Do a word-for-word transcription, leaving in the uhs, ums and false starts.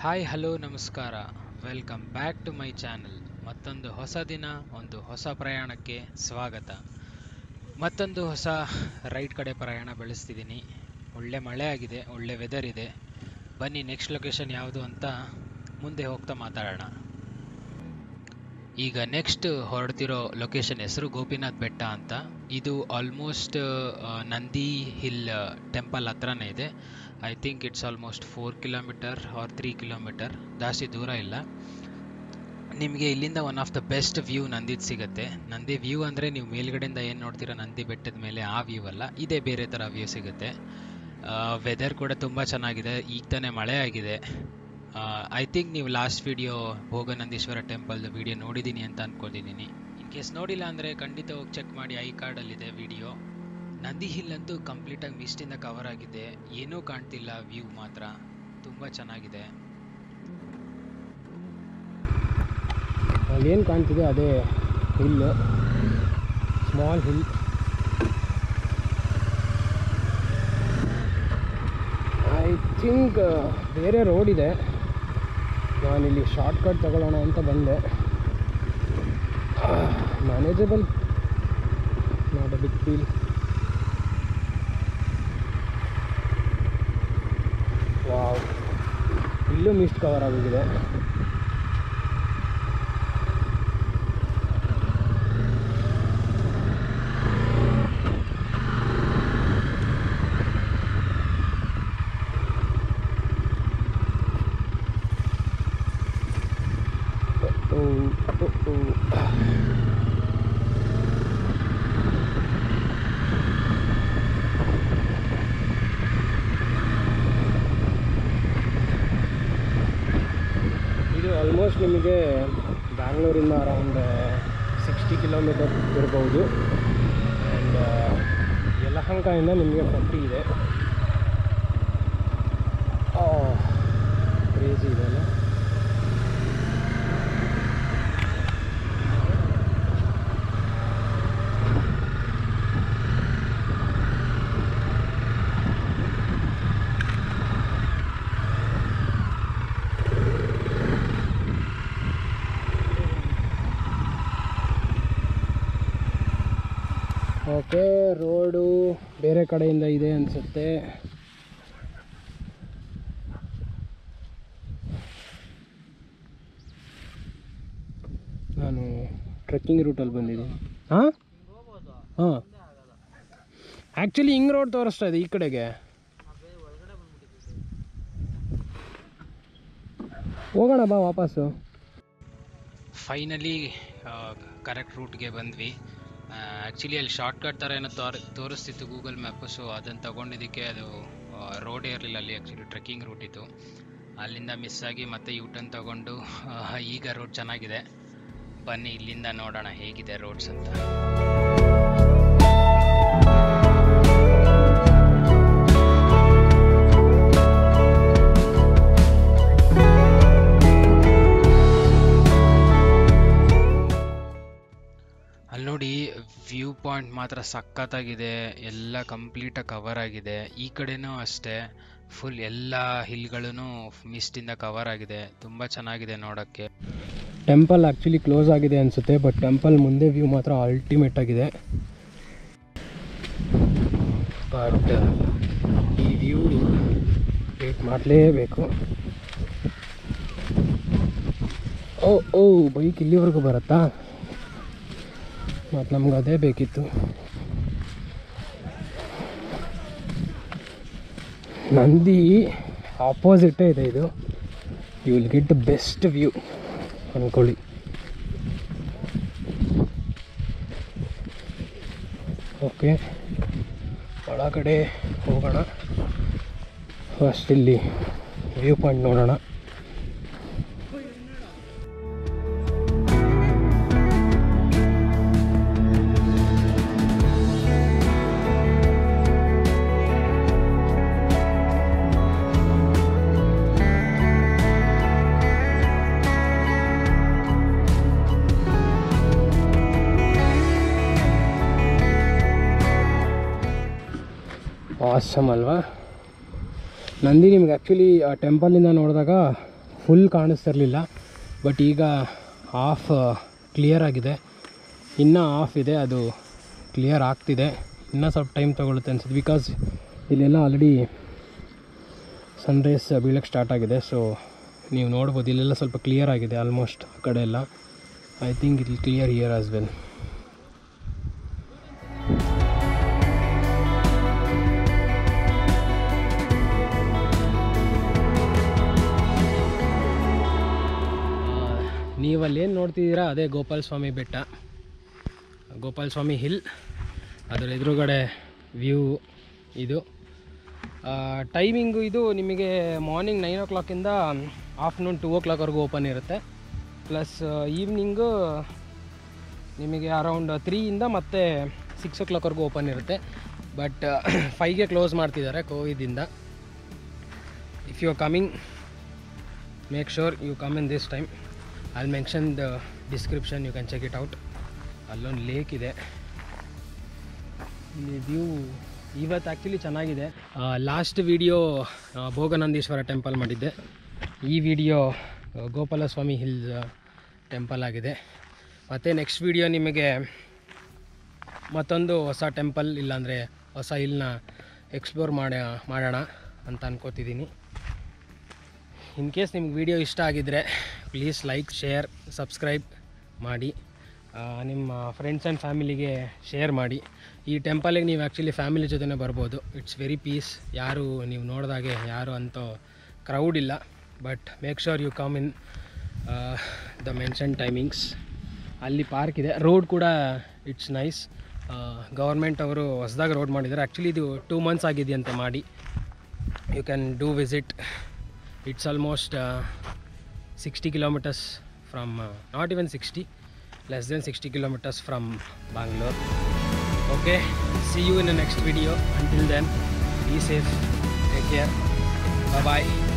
Hi hello ನಮಸ್ಕಾರ, welcome back to my channel. ಮತ್ತೊಂದು ಹೊಸ ದಿನ, ಒಂದು ಹೊಸ ಪ್ರಯಾಣಕ್ಕೆ ಸ್ವಾಗತ. ಮತ್ತೊಂದು ಹೊಸ ರೈಡ್ ಕಡೆ ಪ್ರಯಾಣ ಬೆಳೆಸ್ತಿದ್ದೀನಿ. ಒಳ್ಳೆ ಮಳೆ ಆಗಿದೆ, ಒಳ್ಳೆ ವೆದರ್ ಇದೆ. ಬನ್ನಿ ನೆಕ್ಸ್ಟ್ ಲೊಕೇಶನ್ ಯಾವುದು ಅಂತ ಮುಂದೆ ಹೋಗ್ತಾ ಮಾತಾಡೋಣ. ಈಗ ನೆಕ್ಸ್ಟ್ ಹೊರಡ್ತಿರೋ ಲೊಕೇಶನ್ ಹೆಸರು ಗೋಪಿನಾಥ್ ಬೆಟ್ಟ ಅಂತ. ಇದು ಆಲ್ಮೋಸ್ಟ್ ನಂದಿ ಹಿಲ್ ಟೆಂಪಲ್ ಹತ್ರನೇ ಇದೆ. I think it's almost four kilometer or three kilometer, ಜಾಸ್ತಿ ದೂರ ಇಲ್ಲ. ನಿಮಗೆ ಇಲ್ಲಿಂದ one of the best view ನಂದಿದು ಸಿಗುತ್ತೆ. ನಂದಿ ವ್ಯೂ ಅಂದರೆ ನೀವು ಮೇಲ್ಗಡೆಯಿಂದ ಏನು ನೋಡ್ತೀರಾ ನಂದಿ ಬೆಟ್ಟದ ಮೇಲೆ, ಆ ವ್ಯೂ ಅಲ್ಲ, ಇದೇ ಬೇರೆ ಥರ ವ್ಯೂ ಸಿಗುತ್ತೆ. ವೆದರ್ ಕೂಡ ತುಂಬ ಚೆನ್ನಾಗಿದೆ. ಈಗ ತಾನೇ ಮಳೆ ಆಗಿದೆ. ಐ ಥಿಂಕ್ ನೀವು ಲಾಸ್ಟ್ ವಿಡಿಯೋ ಭೋಗನಂದೀಶ್ವರ ಟೆಂಪಲ್ದು ವಿಡಿಯೋ ನೋಡಿದ್ದೀನಿ ಅಂತ ಅಂದ್ಕೊಂಡಿದ್ದೀನಿ. ಇನ್ ಕೇಸ್ ನೋಡಿಲ್ಲ ಅಂದರೆ ಖಂಡಿತ ಹೋಗಿ ಚೆಕ್ ಮಾಡಿ, ಐ ಕಾರ್ಡಲ್ಲಿದೆ ವಿಡಿಯೋ. ನಂದಿ ಹಿಲ್ ಅಂತೂ ಕಂಪ್ಲೀಟಾಗಿ ಮಿಸ್ಟಿಂದ ಕವರ್ ಆಗಿದೆ, ಏನೂ ಕಾಣ್ತಿಲ್ಲ, ವ್ಯೂ ಮಾತ್ರ ತುಂಬ ಚೆನ್ನಾಗಿದೆ. ಏನು ಕಾಣ್ತಿದೆ ಅದೇ hill, small hill. I think ಬೇರೆ ರೋಡ್ ಇದೆ. ನಾನಿಲ್ಲಿ ಶಾರ್ಟ್ಕಟ್ ತಗೊಳ್ಳೋಣ ಅಂತ ಬಂದೆ. Manageable, not a big deal. Wow, ಇಲ್ಲೂ ಮಿಸ್ಟ್ ಕವರ್ ಆಗಿದೆ. ಆಲ್ಮೋಸ್ಟ್ ನಿಮಗೆ ಬ್ಯಾಂಗ್ಳೂರಿಂದ ಅರೌಂಡ್ ಸಿಕ್ಸ್ಟಿ ಕಿಲೋಮೀಟರ್ ಇರ್ಬೋದು. ಆ್ಯಂಡ್ ಯಲಹಂಕದಿಂದ ನಿಮಗೆ ಫಾರ್ಟಿ ಇದೆ. ಕ್ರೇಜಿ ಇದೆ ಅಲ್ಲ. ಓಕೆ, ರೋಡು ಬೇರೆ ಕಡೆಯಿಂದ ಇದೆ ಅನಿಸುತ್ತೆ. ನಾನು ಟ್ರೆಕ್ಕಿಂಗ್ ರೂಟಲ್ಲಿ ಬಂದಿದ್ದೀನಿ. ಹಾಂ ಹಾಂ ಆ್ಯಕ್ಚುಲಿ ಹಿಂಗ್ ರೋಡ್ ತೋರಿಸ್ತಾ ಇದೆ ಈ ಕಡೆಗೆ. ಹೋಗೋಣ ಬಾ ವಾಪಸ್ಸು. ಫೈನಲಿ ಕರೆಕ್ಟ್ ರೂಟ್ಗೆ ಬಂದ್ವಿ. ಆ್ಯಕ್ಚುಲಿ ಅಲ್ಲಿ ಶಾರ್ಟ್ಕಟ್ ಥರ ಏನೋ ತೋರ್ ತೋರಿಸ್ತಿತ್ತು ಗೂಗಲ್ ಮ್ಯಾಪು. ಸೊ ಅದನ್ನು ತೊಗೊಂಡಿದ್ದಕ್ಕೆ ಅದು ರೋಡೇ ಇರಲಿಲ್ಲ ಅಲ್ಲಿ, ಆ್ಯಕ್ಚುಲಿ ಟ್ರೆಕ್ಕಿಂಗ್ ರೂಟ್ ಇತ್ತು. ಅಲ್ಲಿಂದ ಮಿಸ್ ಆಗಿ ಮತ್ತೆ ಯೂ ಟರ್ನ್ ತೊಗೊಂಡು ಈಗ ರೋಡ್ ಚೆನ್ನಾಗಿದೆ. ಬನ್ನಿ ಇಲ್ಲಿಂದ ನೋಡೋಣ ಹೇಗಿದೆ ರೋಡ್ಸ್ ಅಂತ. ಅಲ್ಲಿ ನೋಡಿ, ವ್ಯೂ ಪಾಯಿಂಟ್ ಮಾತ್ರ ಸಖತ್ತಾಗಿದೆ. ಎಲ್ಲ ಕಂಪ್ಲೀಟಾಗಿ ಕವರ್ ಆಗಿದೆ. ಈ ಕಡೆನೂ ಅಷ್ಟೇ, ಫುಲ್ ಎಲ್ಲ ಹಿಲ್ಗಳೂ ಮಿಸ್ಟಿಂದ ಕವರ್ ಆಗಿದೆ. ತುಂಬ ಚೆನ್ನಾಗಿದೆ ನೋಡೋಕ್ಕೆ. ಟೆಂಪಲ್ ಆ್ಯಕ್ಚುಲಿ ಕ್ಲೋಸ್ ಆಗಿದೆ ಅನಿಸುತ್ತೆ, ಬಟ್ ಟೆಂಪಲ್ ಮುಂದೆ ವ್ಯೂ ಮಾತ್ರ ಅಲ್ಟಿಮೇಟ್ ಆಗಿದೆ. ಬಟ್ ಈ ವ್ಯೂ ವೇಟ್ ಮಾಡಲೇಬೇಕು. ಓ ಓ ಬೈಕ್ ಇಲ್ಲಿವರೆಗೂ ಬರುತ್ತಾ? ಮತ್ತು ನಮ್ಗೆ ಅದೇ ಬೇಕಿತ್ತು. ನಂದಿ ಆಪೋಸಿಟೇ ಇದೆ ಇದು. You will get the best view ಅಂದ್ಕೊಳ್ಳಿ. ಓಕೆ, ಒಳಗಡೆ ಹೋಗೋಣ. ಫಸ್ಟ್ ಇಲ್ಲಿ ವ್ಯೂ ಪಾಯಿಂಟ್ ನೋಡೋಣ. ಆಸಮ್ ಅಲ್ವಾ? ನಂದಿ ನಿಮ್ಗೆ ಆ್ಯಕ್ಚುಲಿ ಆ ಟೆಂಪಲಿಂದ ನೋಡಿದಾಗ ಫುಲ್ ಕಾಣಿಸ್ತಿರಲಿಲ್ಲ, ಬಟ್ ಈಗ ಹಾಫ್ ಕ್ಲಿಯರ್ ಆಗಿದೆ, ಇನ್ನೂ ಹಾಫ್ ಇದೆ, ಅದು ಕ್ಲಿಯರ್ ಆಗ್ತಿದೆ. ಇನ್ನೂ ಸ್ವಲ್ಪ ಟೈಮ್ ತೊಗೊಳುತ್ತೆ ಅನ್ಸುತ್ತೆ, ಬಿಕಾಸ್ ಇಲ್ಲೆಲ್ಲ ಆಲ್ರೆಡಿ ಸನ್ರೈಸ್ ಬೀಳಕ್ಕೆ ಸ್ಟಾರ್ಟ್ ಆಗಿದೆ. ಸೊ ನೀವು ನೋಡ್ಬೋದು ಇಲ್ಲೆಲ್ಲ ಸ್ವಲ್ಪ ಕ್ಲಿಯರ್ ಆಗಿದೆ ಆಲ್ಮೋಸ್ಟ್ ಆ ಕಡೆ ಎಲ್ಲ. I think it will clear here as well. ನೀವಲ್ಲೇನು ನೋಡ್ತಿದ್ದೀರಾ ಅದೇ ಗೋಪಾಲ ಸ್ವಾಮಿ ಬೆಟ್ಟ, ಗೋಪಾಲ ಸ್ವಾಮಿ ಹಿಲ್. ಅದರ ಎದುರುಗಡೆ ವ್ಯೂ ಇದು. ಟೈಮಿಂಗು ಇದು ನಿಮಗೆ ಮಾರ್ನಿಂಗ್ ನೈನ್ ಓ ಕ್ಲಾಕಿಂದ ಆಫ್ಟರ್ನೂನ್ ಟೂ ಓ ಕ್ಲಾಕ್ವರೆಗೂ ಓಪನ್ ಇರುತ್ತೆ. ಪ್ಲಸ್ ಈವ್ನಿಂಗು ನಿಮಗೆ ಅರೌಂಡ್ ತ್ರೀಯಿಂದ ಮತ್ತೆ ಸಿಕ್ಸ್ ಓ ಕ್ಲಾಕ್ವರೆಗೂ ಓಪನ್ ಇರುತ್ತೆ. ಬಟ್ ಫೈವ್ಗೆ ಕ್ಲೋಸ್ ಮಾಡ್ತಿದ್ದಾರೆ ಕೋವಿದಿಂದ. If you are coming, make sure you come in this time. I will mention the description, you can check it out. ಅಲ್ಲೊಂದು ಲೇಕ್ ಇದೆ. ಇಲ್ಲಿ ವ್ಯೂ ಇವತ್ತು ಆ್ಯಕ್ಚುಲಿ ಚೆನ್ನಾಗಿದೆ. ಲಾಸ್ಟ್ ವಿಡಿಯೋ ಭೋಗನಂದೀಶ್ವರ ಟೆಂಪಲ್ ಮಾಡಿದ್ದೆ, ಈ ವಿಡಿಯೋ ಗೋಪಾಲಸ್ವಾಮಿ ಹಿಲ್ಸ್ ಟೆಂಪಲ್ ಆಗಿದೆ. ಮತ್ತು ನೆಕ್ಸ್ಟ್ ವಿಡಿಯೋ ನಿಮಗೆ ಮತ್ತೊಂದು ಹೊಸ ಟೆಂಪಲ್ ಇಲ್ಲಾಂದರೆ ಹೊಸ ಹಿಲ್ನ ಎಕ್ಸ್ಪ್ಲೋರ್ ಮಾಡಿ ಮಾಡೋಣ ಅಂತ ಅನ್ಕೋತಿದ್ದೀನಿ. ಇನ್ ಕೇಸ್ ನಿಮ್ಗೆ ವಿಡಿಯೋ ಇಷ್ಟ ಆಗಿದ್ದರೆ ಪ್ಲೀಸ್ ಲೈಕ್, ಶೇರ್, ಸಬ್ಸ್ಕ್ರೈಬ್ ಮಾಡಿ, ನಿಮ್ಮ ಫ್ರೆಂಡ್ಸ್ ಆ್ಯಂಡ್ ಫ್ಯಾಮಿಲಿಗೆ ಶೇರ್ ಮಾಡಿ. ಈ ಟೆಂಪಲಿಗೆ ನೀವು ಆ್ಯಕ್ಚುಲಿ ಫ್ಯಾಮಿಲಿ ಜೊತೆನೇ ಬರ್ಬೋದು. It's very peace. ಯಾರು ನೀವು ನೋಡಿದಾಗೆ ಯಾರು ಅಂತ ಕ್ರೌಡ್ ಇಲ್ಲ. But make sure you come in the mention timings. ಅಲ್ಲಿ ಪಾರ್ಕ್ ಇದೆ, ರೋಡ್ ಕೂಡ ಇಟ್ಸ್ ನೈಸ್. ಗೌರ್ಮೆಂಟ್ ಅವರು ಹೊಸದಾಗಿ ರೋಡ್ ಮಾಡಿದ್ದಾರೆ. ಆ್ಯಕ್ಚುಲಿ ಇದು ಟೂ ಮಂತ್ಸ್ ಆಗಿದೆಯಂತೆ ಮಾಡಿ. You can do visit. It's almost sixty kilometers from, not even sixty, less than sixty kilometers from Bangalore. Okay, see you in the next video. Until then, be safe, take care, bye bye.